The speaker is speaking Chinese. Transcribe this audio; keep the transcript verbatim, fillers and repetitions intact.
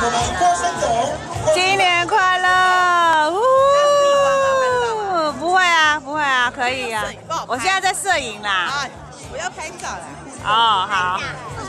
我们郭生总， 新年快乐！呜，不会啊，不会啊，可以啊。我现在在摄影啦。 啊，我要拍照了。 哦，好。